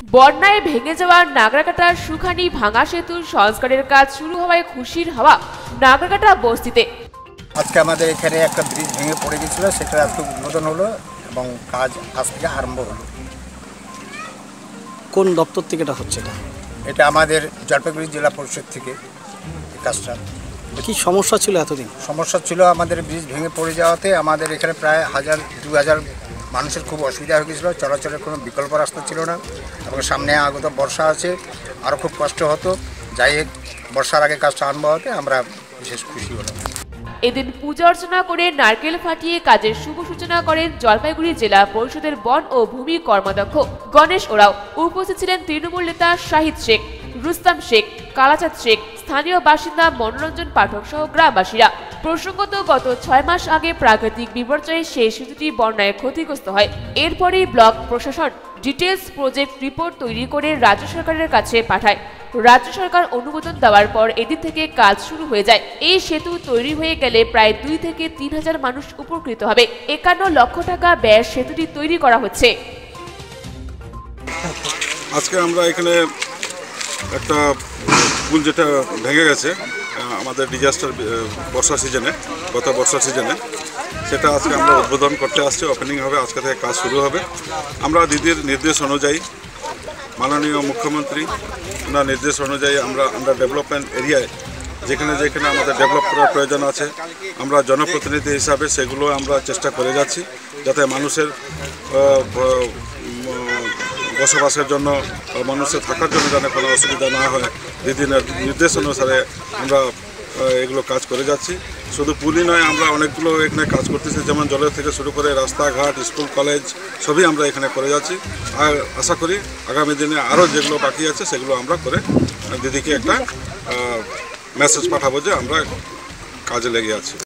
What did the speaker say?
বন্যায় ভেঙে যাওয়া নাগরাকাটার সুখানি ভাঙা সেতুর সংস্কারের কাজ শুরু হওয়ায় খুশির হাওয়া নাগরাকাটা বস্তিতে। আজকে আমাদের এখানে একটা ব্রিজ ভেঙে পড়ে গেছিল, সেটা একটু উদ্বোধন হলো এবং কাজ আজ থেকে আরম্ভ হলো। কোন দপ্তর থেকে এটা হচ্ছে? এটা আমাদের জলপাইগুড়ি জেলা পরিষদ থেকে এই কাজটা। কি সমস্যা ছিল এতদিন? সমস্যা ছিল আমাদের ব্রিজ ভেঙে পড়ে যাওয়াতে আমাদের এখানে প্রায় 1000-2000 মানুষের খুব অসুবিধা হয়ে গেছিলো। চলাচলের কোনো বিকল্প রাস্তা ছিল না এবং সামনে আগত বর্ষা আছে, আরও খুব কষ্ট হতো। যাই হোক, বর্ষার আগে কাজটা আরম্ভ হতে আমরা বিশেষ খুশি হলাম। এদিন পূজা অর্চনা করে নারকেল ফাটিয়ে কাজের শুভ সূচনা করেন জলপাইগুড়ি জেলা পরিষদের বন ও ভূমি কর্মাধ্যক্ষ গণেশ ওরাও। উপস্থিত ছিলেন তৃণমূল নেতা শাহিদ শেখ, রুস্তাম শেখ, কালাচাঁদ শেখ, স্থানীয় বাসিন্দা মনোরঞ্জন পাঠক সহ গ্রামবাসীরা। প্রসঙ্গত, গত 6 মাস আগে প্রাকৃতিক বিপর্যয়ে সেই সেতুটি বন্যায় ক্ষতিগ্রস্ত হয়। এরপরই ব্লক প্রশাসন ডিটেলস প্রজেক্ট রিপোর্ট তৈরি করে রাজ্য সরকারের কাছে পাঠায়। রাজ্য সরকার অনুমোদন দেওয়ার পর এদিন থেকে কাজ শুরু হয়ে যায়। এই সেতু তৈরি হয়ে গেলে প্রায় 2 থেকে 3 হাজার মানুষ উপকৃত হবে। 51 লক্ষ টাকা ব্যয়ে সেতুটি তৈরি করা হচ্ছে। আজকে আমরা এখানে একটা পুল যেটা ভেঙে গেছে আমাদের ডিজাস্টার বর্ষা সিজনে, গত বর্ষা সিজনে, সেটা আজকে আমরা উদ্বোধন করতে আসছি। ওপেনিং হবে, আজকে থেকে কাজ শুরু হবে। আমরা দিদির নির্দেশ অনুযায়ী, মাননীয় মুখ্যমন্ত্রী ওনার নির্দেশ অনুযায়ী আমরা আন্ডার ডেভেলপমেন্ট এরিয়ায় যেখানে যেখানে আমাদের ডেভেলপ করার প্রয়োজন আছে, আমরা জনপ্রতিনিধি হিসাবে সেগুলো আমরা চেষ্টা করে যাচ্ছি, যাতে মানুষের বসবাসের জন্য, মানুষের থাকার জন্য যেন কোনো অসুবিধা না হয়, দিদির নির্দেশ অনুসারে আমরা এগুলো কাজ করে যাচ্ছি। শুধু পুলই নয়, আমরা অনেকগুলো এখানে কাজ করতেছি, যেমন জলের থেকে শুরু করে রাস্তাঘাট, স্কুল, কলেজ সবই আমরা এখানে করে যাচ্ছি। আর আশা করি আগামী দিনে আরও যেগুলো বাকি আছে সেগুলো আমরা করে দিদিকে একটা মেসেজ পাঠাবো যে আমরা কাজে লেগে আছি।